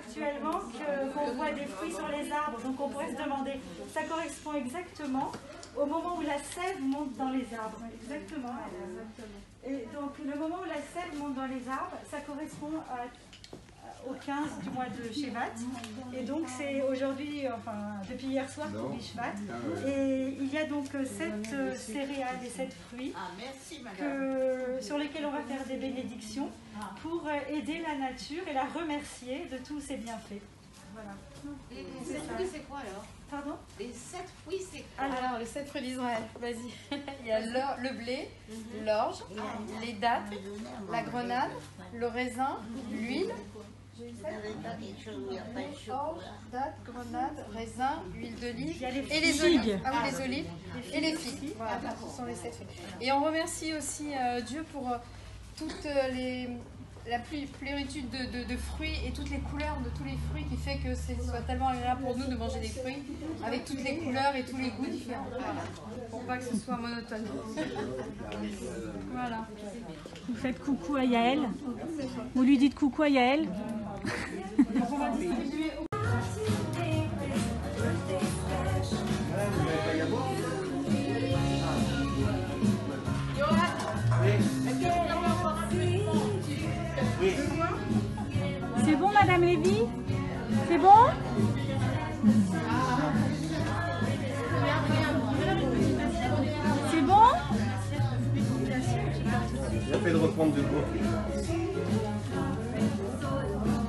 actuellement qu'on voit des fruits sur les arbres. Donc on pourrait se demander, ça correspond exactement au moment où la sève monte dans les arbres. Exactement. Et donc le moment où la sève monte dans les arbres, ça correspond au 15 du mois de Shevat. Et donc c'est aujourd'hui, enfin depuis hier soir pour Bishvat. Et il y a donc 7 céréales et 7 fruits sur lesquels on va faire des bénédictions pour aider la nature et la remercier de tous ses bienfaits. Voilà. Et les 7 fruits, c'est quoi alors? Pardon? Les 7 fruits, c'est quoi? Alors, les 7 fruits d'Israël, vas-y. Il y a le blé, l'orge, les dattes, la grenade, le raisin, l'huile. Orge, dattes, grenade, raisin, huile d'olive et les olives. Ah oui, les olives et les figues. Voilà, ce sont les 7 fruits. Et on remercie aussi Dieu pour toute la pluritude de fruits et toutes les couleurs de tous les fruits qui fait que ce soit tellement agréable pour nous de manger des fruits avec toutes les couleurs et tous les goûts différents. Voilà. Pour pas que ce soit monotone. Voilà. Vous faites coucou à Yaël. Vous lui dites coucou à Yaël. On va distribuer. C'est bon, Madame Lévy? C'est bon? C'est bon? Bien fait de reprendre de gros.